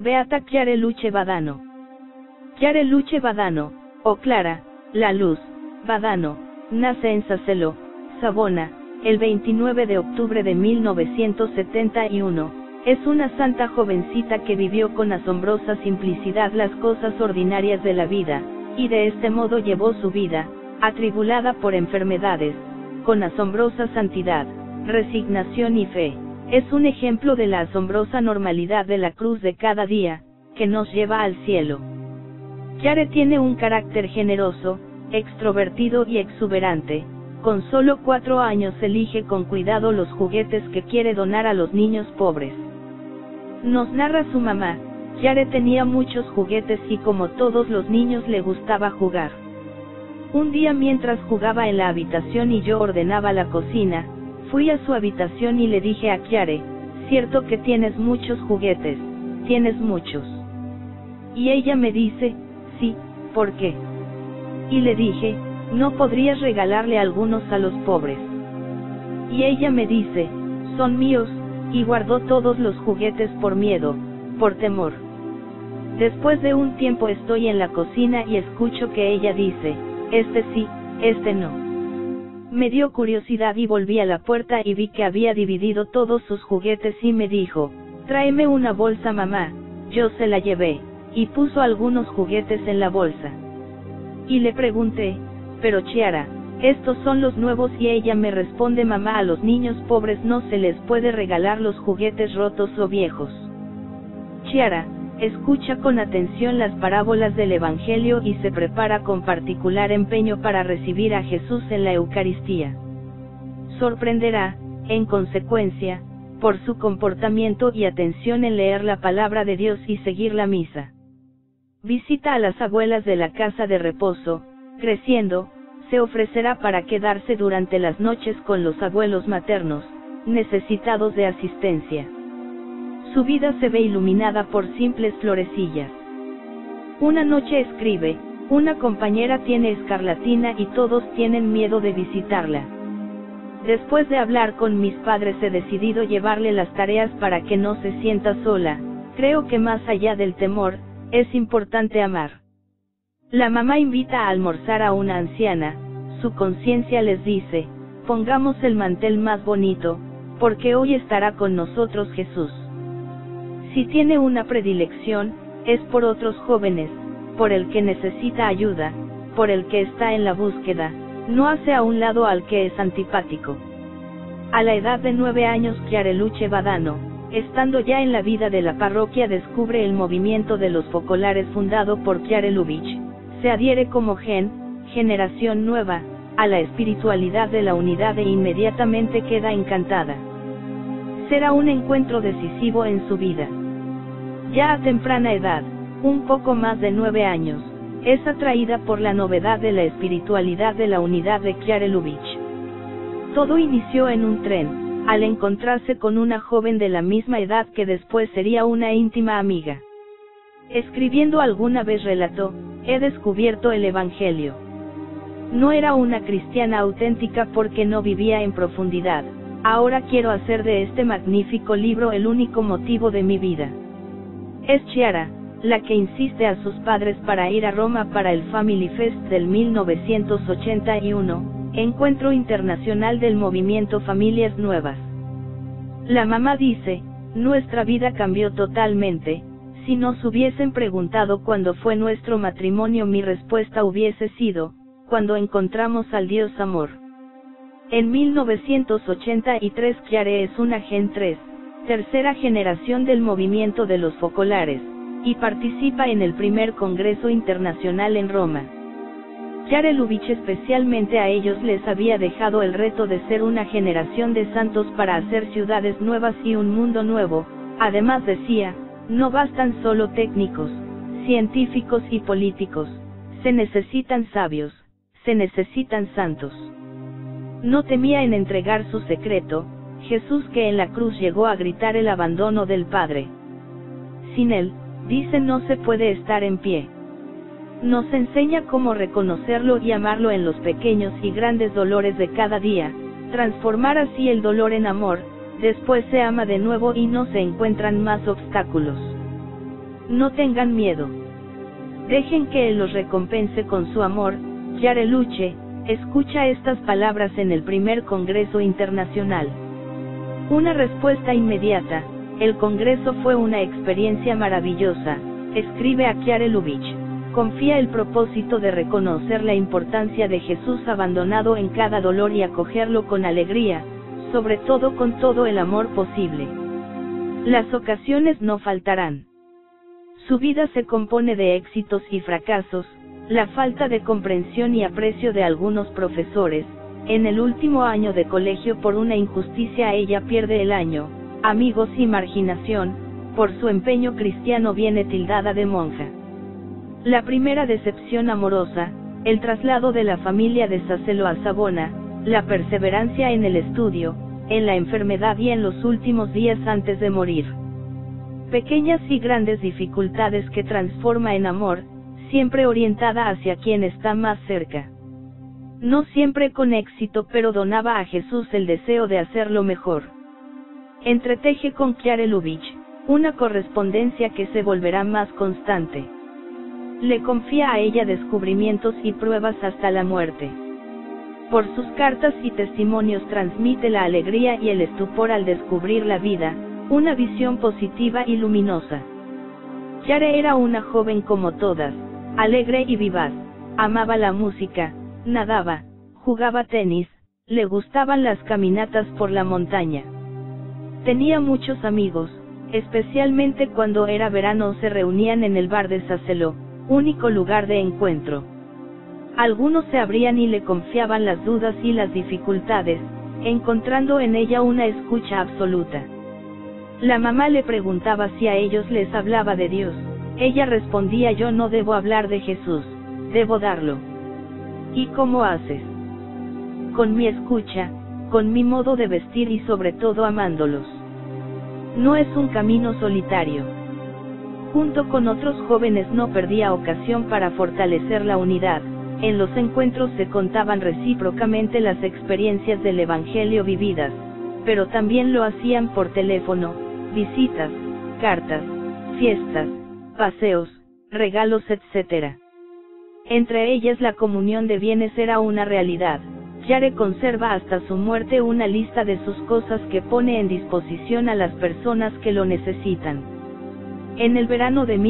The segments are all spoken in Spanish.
Beata Chiare Luce Badano. Chiare Luce Badano, o Clara, la luz, Badano, nace en Sasselò, Savona, el 29 de octubre de 1971, es una santa jovencita que vivió con asombrosa simplicidad las cosas ordinarias de la vida, y de este modo llevó su vida, atribulada por enfermedades, con asombrosa santidad, resignación y fe. Es un ejemplo de la asombrosa normalidad de la cruz de cada día, que nos lleva al cielo. Chiare tiene un carácter generoso, extrovertido y exuberante. Con solo 4 años elige con cuidado los juguetes que quiere donar a los niños pobres. Nos narra su mamá, Chiare tenía muchos juguetes y como todos los niños le gustaba jugar. Un día mientras jugaba en la habitación y yo ordenaba la cocina, fui a su habitación y le dije a Chiare, cierto que tienes muchos juguetes, tienes muchos. Y ella me dice, sí, ¿por qué? Y le dije, ¿no podrías regalarle algunos a los pobres? Y ella me dice, son míos, y guardó todos los juguetes por miedo, por temor. Después de un tiempo estoy en la cocina y escucho que ella dice, este sí, este no. Me dio curiosidad y volví a la puerta y vi que había dividido todos sus juguetes y me dijo, tráeme una bolsa mamá, yo se la llevé, y puso algunos juguetes en la bolsa. Y le pregunté, pero Chiara, estos son los nuevos y ella me responde mamá a los niños pobres no se les puede regalar los juguetes rotos o viejos. Chiara, escucha con atención las parábolas del Evangelio y se prepara con particular empeño para recibir a Jesús en la Eucaristía. Sorprenderá, en consecuencia, por su comportamiento y atención en leer la palabra de Dios y seguir la misa. Visita a las abuelas de la casa de reposo, creciendo, se ofrecerá para quedarse durante las noches con los abuelos maternos, necesitados de asistencia. Su vida se ve iluminada por simples florecillas. Una noche escribe, una compañera tiene escarlatina y todos tienen miedo de visitarla. Después de hablar con mis padres he decidido llevarle las tareas para que no se sienta sola, creo que más allá del temor, es importante amar. La mamá invita a almorzar a una anciana, su conciencia les dice, pongamos el mantel más bonito, porque hoy estará con nosotros Jesús. Si tiene una predilección, es por otros jóvenes, por el que necesita ayuda, por el que está en la búsqueda, no hace a un lado al que es antipático. A la edad de 9 años Chiare Luce Badano, estando ya en la vida de la parroquia descubre el movimiento de los focolares fundado por Chiare Lubich, se adhiere como generación nueva, a la espiritualidad de la unidad e inmediatamente queda encantada. Será un encuentro decisivo en su vida. Ya a temprana edad, un poco más de 9 años, es atraída por la novedad de la espiritualidad de la unidad de Chiare Lubich. Todo inició en un tren, al encontrarse con una joven de la misma edad que después sería una íntima amiga. Escribiendo alguna vez relató, he descubierto el Evangelio. No era una cristiana auténtica porque no vivía en profundidad, ahora quiero hacer de este magnífico libro el único motivo de mi vida. Es Chiara, la que insiste a sus padres para ir a Roma para el Family Fest del 1981, encuentro internacional del movimiento Familias Nuevas. La mamá dice, nuestra vida cambió totalmente, si nos hubiesen preguntado cuándo fue nuestro matrimonio mi respuesta hubiese sido, cuando encontramos al Dios Amor. En 1983 Chiare es una tercera generación del movimiento de los focolares, y participa en el primer Congreso Internacional en Roma. Chiare Lubich especialmente a ellos les había dejado el reto de ser una generación de santos para hacer ciudades nuevas y un mundo nuevo, además decía, no bastan solo técnicos, científicos y políticos, se necesitan sabios, se necesitan santos. No temía en entregar su secreto, Jesús que en la cruz llegó a gritar el abandono del Padre. Sin él, dice no se puede estar en pie. Nos enseña cómo reconocerlo y amarlo en los pequeños y grandes dolores de cada día, transformar así el dolor en amor, después se ama de nuevo y no se encuentran más obstáculos. No tengan miedo. Dejen que Él los recompense con su amor. Chiare Luce escucha estas palabras en el primer Congreso Internacional. Una respuesta inmediata. El Congreso fue una experiencia maravillosa, escribe a Chiare Lubich. Confía el propósito de reconocer la importancia de Jesús abandonado en cada dolor y acogerlo con alegría, sobre todo con todo el amor posible. Las ocasiones no faltarán. Su vida se compone de éxitos y fracasos, la falta de comprensión y aprecio de algunos profesores. En el último año de colegio por una injusticia ella pierde el año, amigos y marginación. Por su empeño cristiano viene tildada de monja. La primera decepción amorosa, el traslado de la familia de Saselo a Savona, la perseverancia en el estudio, en la enfermedad y en los últimos días antes de morir. Pequeñas y grandes dificultades que transforma en amor, siempre orientada hacia quien está más cerca. No siempre con éxito, pero donaba a Jesús el deseo de hacerlo mejor. Entreteje con Chiare Lubich una correspondencia que se volverá más constante. Le confía a ella descubrimientos y pruebas hasta la muerte. Por sus cartas y testimonios transmite la alegría y el estupor al descubrir la vida, una visión positiva y luminosa. Chiare era una joven como todas, alegre y vivaz, amaba la música, nadaba, jugaba tenis, le gustaban las caminatas por la montaña. Tenía muchos amigos, especialmente cuando era verano se reunían en el bar de Saselo, único lugar de encuentro. Algunos se abrían y le confiaban las dudas y las dificultades, encontrando en ella una escucha absoluta. La mamá le preguntaba si a ellos les hablaba de Dios, ella respondía: yo no debo hablar de Jesús, debo darlo. ¿Y cómo haces? Con mi escucha, con mi modo de vestir y sobre todo amándolos. No es un camino solitario. Junto con otros jóvenes no perdía ocasión para fortalecer la unidad. En los encuentros se contaban recíprocamente las experiencias del Evangelio vividas, pero también lo hacían por teléfono, visitas, cartas, fiestas, paseos, regalos, etc. Entre ellas la comunión de bienes era una realidad. Chiare conserva hasta su muerte una lista de sus cosas que pone en disposición a las personas que lo necesitan. En el verano de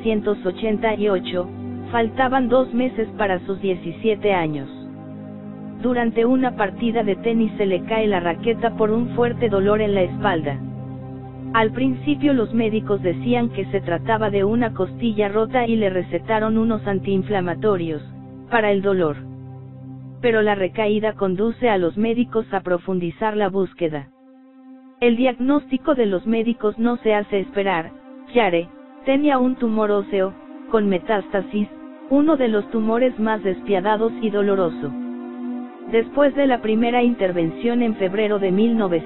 1988, faltaban 2 meses para sus 17 años. Durante una partida de tenis se le cae la raqueta por un fuerte dolor en la espalda. Al principio los médicos decían que se trataba de una costilla rota y le recetaron unos antiinflamatorios, para el dolor. Pero la recaída conduce a los médicos a profundizar la búsqueda. El diagnóstico de los médicos no se hace esperar. Chiare tenía un tumor óseo, con metástasis, uno de los tumores más despiadados y doloroso. Después de la primera intervención en febrero de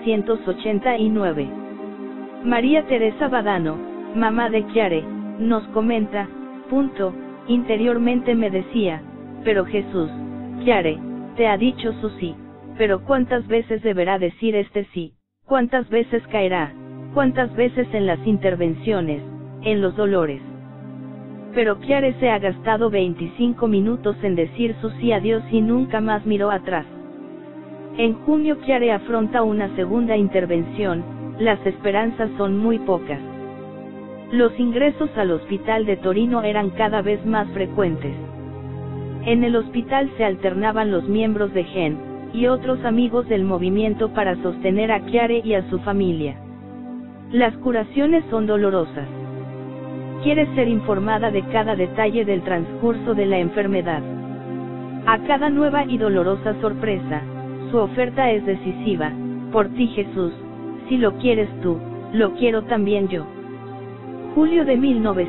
1989, María Teresa Badano, mamá de Chiare, nos comenta: interiormente me decía, pero Jesús, Chiare, te ha dicho su sí, pero ¿cuántas veces deberá decir este sí? ¿Cuántas veces caerá? ¿Cuántas veces en las intervenciones, en los dolores? Pero Chiare se ha gastado 25 minutos en decir su sí a Dios y nunca más miró atrás. En junio Chiare afronta una segunda intervención, las esperanzas son muy pocas. Los ingresos al hospital de Torino eran cada vez más frecuentes. En el hospital se alternaban los miembros de GEN, y otros amigos del movimiento para sostener a Chiare y a su familia. Las curaciones son dolorosas. Quiere ser informada de cada detalle del transcurso de la enfermedad. A cada nueva y dolorosa sorpresa, su oferta es decisiva: por ti Jesús, si lo quieres tú, lo quiero también yo. Julio de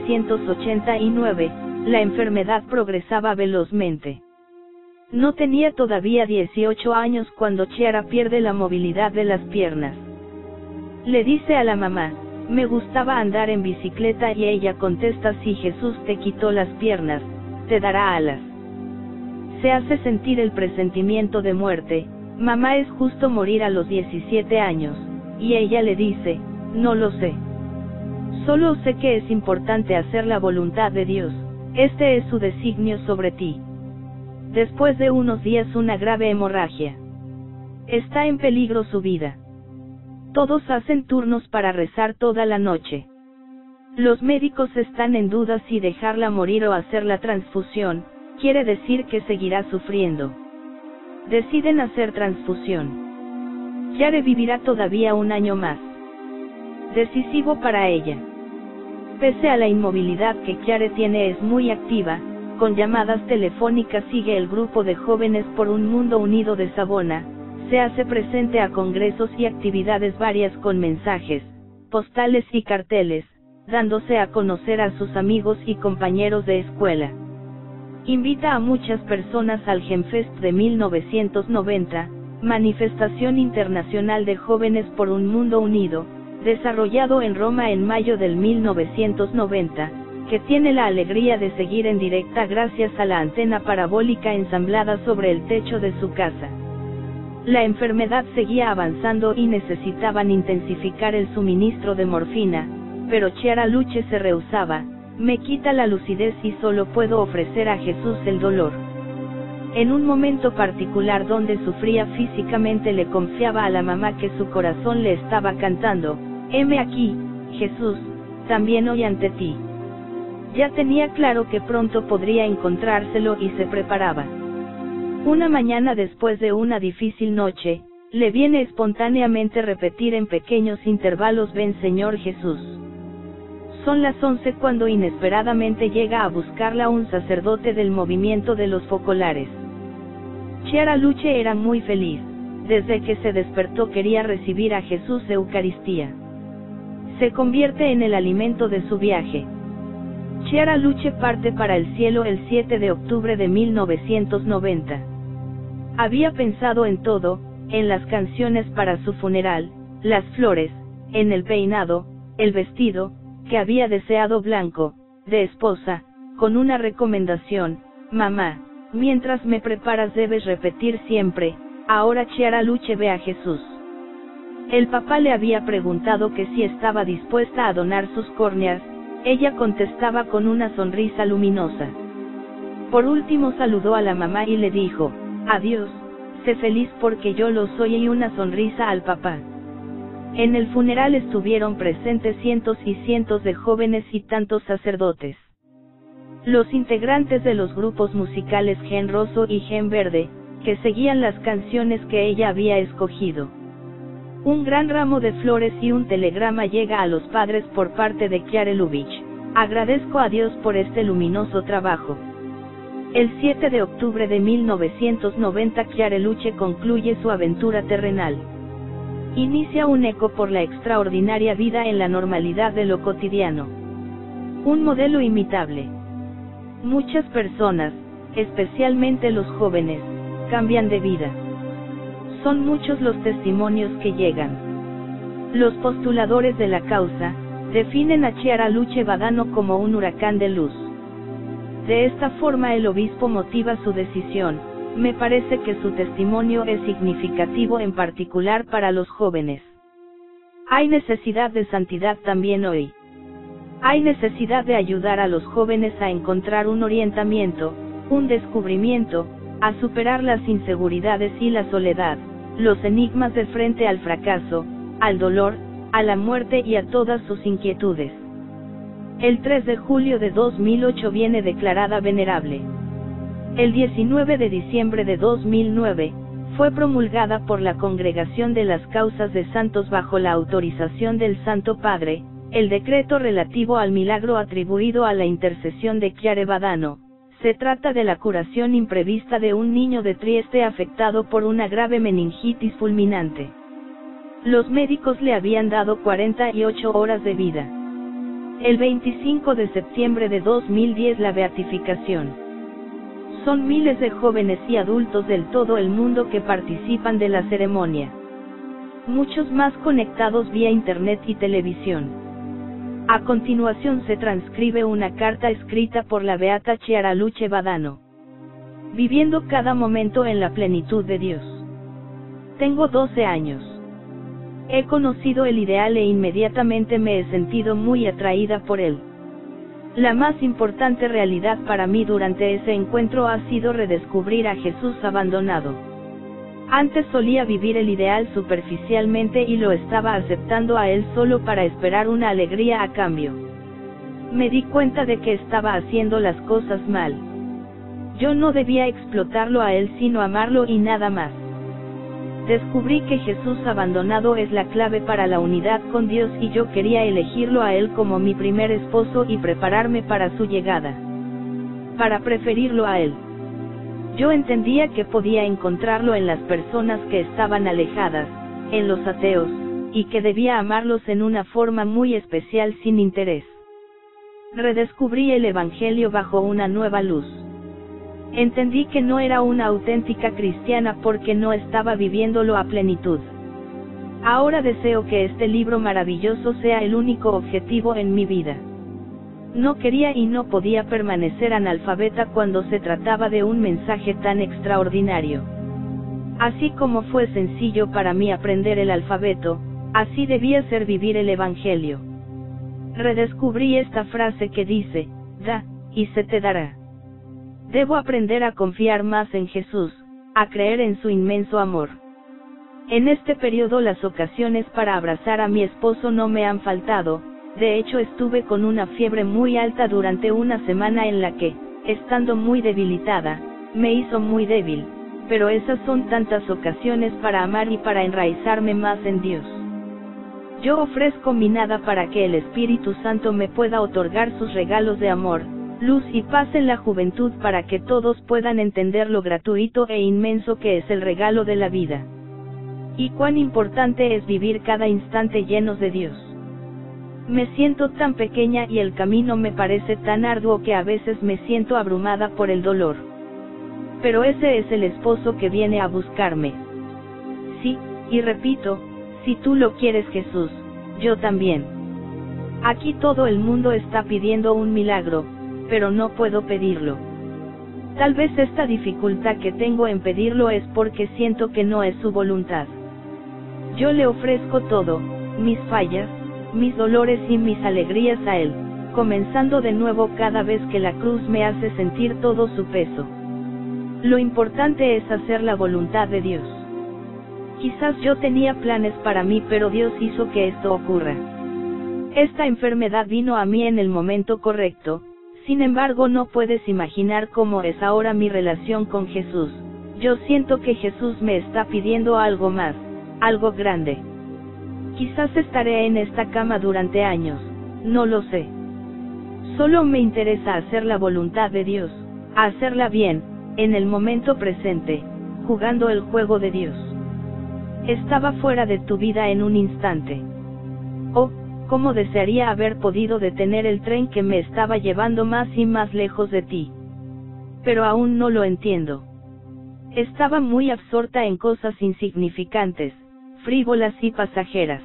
1989, la enfermedad progresaba velozmente. No tenía todavía 18 años cuando Chiara pierde la movilidad de las piernas. Le dice a la mamá: me gustaba andar en bicicleta, y ella contesta: si Jesús te quitó las piernas, te dará alas. Se hace sentir el presentimiento de muerte: mamá, es justo morir a los 17 años, y ella le dice: no lo sé. Solo sé que es importante hacer la voluntad de Dios, este es su designio sobre ti. Después de unos días una grave hemorragia. Está en peligro su vida. Todos hacen turnos para rezar toda la noche. Los médicos están en duda si dejarla morir o hacer la transfusión, quiere decir que seguirá sufriendo. Deciden hacer transfusión. Chiara vivirá todavía un año más. Decisivo para ella. Pese a la inmovilidad que Chiara tiene, es muy activa, con llamadas telefónicas sigue el grupo de jóvenes por un mundo unido de Savona, se hace presente a congresos y actividades varias con mensajes, postales y carteles, dándose a conocer a sus amigos y compañeros de escuela. Invita a muchas personas al Genfest de 1990, manifestación internacional de jóvenes por un mundo unido, desarrollado en Roma en mayo del 1990, que tiene la alegría de seguir en directa gracias a la antena parabólica ensamblada sobre el techo de su casa. La enfermedad seguía avanzando y necesitaban intensificar el suministro de morfina, pero Chiara Luce se rehusaba, me quita la lucidez y solo puedo ofrecer a Jesús el dolor. En un momento particular donde sufría físicamente le confiaba a la mamá que su corazón le estaba cantando, heme aquí, Jesús, también hoy ante ti. Ya tenía claro que pronto podría encontrárselo y se preparaba. Una mañana después de una difícil noche, le viene espontáneamente repetir en pequeños intervalos: ven Señor Jesús. Son las 11 cuando inesperadamente llega a buscarla un sacerdote del movimiento de los focolares. Chiara Luce era muy feliz, desde que se despertó quería recibir a Jesús Eucaristía. Se convierte en el alimento de su viaje. Chiara Luce parte para el cielo el 7 de octubre de 1990. Había pensado en todo, en las canciones para su funeral, las flores, en el peinado, el vestido, que había deseado blanco, de esposa, con una recomendación: mamá, mientras me preparas debes repetir siempre, ahora Chiara Luce ve a Jesús. El papá le había preguntado que si estaba dispuesta a donar sus córneas, ella contestaba con una sonrisa luminosa. Por último saludó a la mamá y le dijo: adiós, sé feliz porque yo lo soy, y una sonrisa al papá. En el funeral estuvieron presentes cientos y cientos de jóvenes y tantos sacerdotes. Los integrantes de los grupos musicales Gen Rosso y Gen Verde, que seguían las canciones que ella había escogido. Un gran ramo de flores y un telegrama llega a los padres por parte de Chiara Luce: agradezco a Dios por este luminoso trabajo. El 7 de octubre de 1990 Chiara Luce concluye su aventura terrenal. Inicia un eco por la extraordinaria vida en la normalidad de lo cotidiano. Un modelo imitable. Muchas personas, especialmente los jóvenes, cambian de vida. Son muchos los testimonios que llegan. Los postuladores de la causa, definen a Chiara Luce Badano como un huracán de luz. De esta forma el obispo motiva su decisión: me parece que su testimonio es significativo en particular para los jóvenes. Hay necesidad de santidad también hoy. Hay necesidad de ayudar a los jóvenes a encontrar un orientamiento, un descubrimiento, a superar las inseguridades y la soledad, los enigmas de frente al fracaso, al dolor, a la muerte y a todas sus inquietudes. El 3 de julio de 2008 viene declarada venerable. El 19 de diciembre de 2009, fue promulgada por la Congregación de las Causas de Santos bajo la autorización del Santo Padre, el decreto relativo al milagro atribuido a la intercesión de Chiara Badano. Se trata de la curación imprevista de un niño de Trieste afectado por una grave meningitis fulminante. Los médicos le habían dado 48 horas de vida. El 25 de septiembre de 2010 la beatificación. Son miles de jóvenes y adultos del todo el mundo que participan de la ceremonia. Muchos más conectados vía internet y televisión. A continuación se transcribe una carta escrita por la beata Chiara Luce Badano. Viviendo cada momento en la plenitud de Dios. Tengo 12 años. He conocido el ideal e inmediatamente me he sentido muy atraída por él. La más importante realidad para mí durante ese encuentro ha sido redescubrir a Jesús abandonado. Antes solía vivir el ideal superficialmente y lo estaba aceptando a él solo para esperar una alegría a cambio. Me di cuenta de que estaba haciendo las cosas mal. Yo no debía explotarlo a él sino amarlo y nada más. Descubrí que Jesús abandonado es la clave para la unidad con Dios y yo quería elegirlo a él como mi primer esposo y prepararme para su llegada. Para preferirlo a él. Yo entendía que podía encontrarlo en las personas que estaban alejadas, en los ateos, y que debía amarlos en una forma muy especial sin interés. Redescubrí el Evangelio bajo una nueva luz. Entendí que no era una auténtica cristiana porque no estaba viviéndolo a plenitud. Ahora deseo que este libro maravilloso sea el único objetivo en mi vida. No quería y no podía permanecer analfabeta cuando se trataba de un mensaje tan extraordinario. Así como fue sencillo para mí aprender el alfabeto, así debía ser vivir el Evangelio. Redescubrí esta frase que dice, da, y se te dará. Debo aprender a confiar más en Jesús, a creer en su inmenso amor. En este periodo las ocasiones para abrazar a mi esposo no me han faltado, de hecho estuve con una fiebre muy alta durante una semana en la que, estando muy debilitada, me hizo muy débil, pero esas son tantas ocasiones para amar y para enraizarme más en Dios. Yo ofrezco mi nada para que el Espíritu Santo me pueda otorgar sus regalos de amor, luz y paz en la juventud para que todos puedan entender lo gratuito e inmenso que es el regalo de la vida. Y cuán importante es vivir cada instante llenos de Dios. Me siento tan pequeña y el camino me parece tan arduo que a veces me siento abrumada por el dolor. Pero ese es el esposo que viene a buscarme. Sí, y repito, si tú lo quieres Jesús, yo también. Aquí todo el mundo está pidiendo un milagro, pero no puedo pedirlo. Tal vez esta dificultad que tengo en pedirlo es porque siento que no es su voluntad. Yo le ofrezco todo, mis fallas, mis dolores y mis alegrías a Él, comenzando de nuevo cada vez que la cruz me hace sentir todo su peso. Lo importante es hacer la voluntad de Dios. Quizás yo tenía planes para mí pero Dios hizo que esto ocurra. Esta enfermedad vino a mí en el momento correcto. Sin embargo no puedes imaginar cómo es ahora mi relación con Jesús. Yo siento que Jesús me está pidiendo algo más, algo grande. Quizás estaré en esta cama durante años, no lo sé. Solo me interesa hacer la voluntad de Dios, hacerla bien, en el momento presente, jugando el juego de Dios. Estaba fuera de tu vida en un instante. Oh, cómo desearía haber podido detener el tren que me estaba llevando más y más lejos de ti. Pero aún no lo entiendo. Estaba muy absorta en cosas insignificantes, frívolas y pasajeras.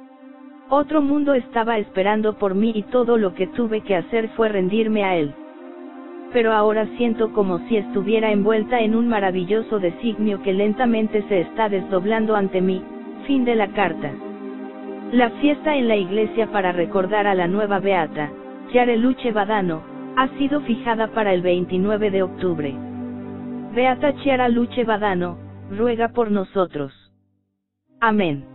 Otro mundo estaba esperando por mí y todo lo que tuve que hacer fue rendirme a él. Pero ahora siento como si estuviera envuelta en un maravilloso designio que lentamente se está desdoblando ante mí. Fin de la carta. La fiesta en la iglesia para recordar a la nueva beata, Chiara Luce Badano, ha sido fijada para el 29 de octubre. Beata Chiara Luce Badano, ruega por nosotros. Amén.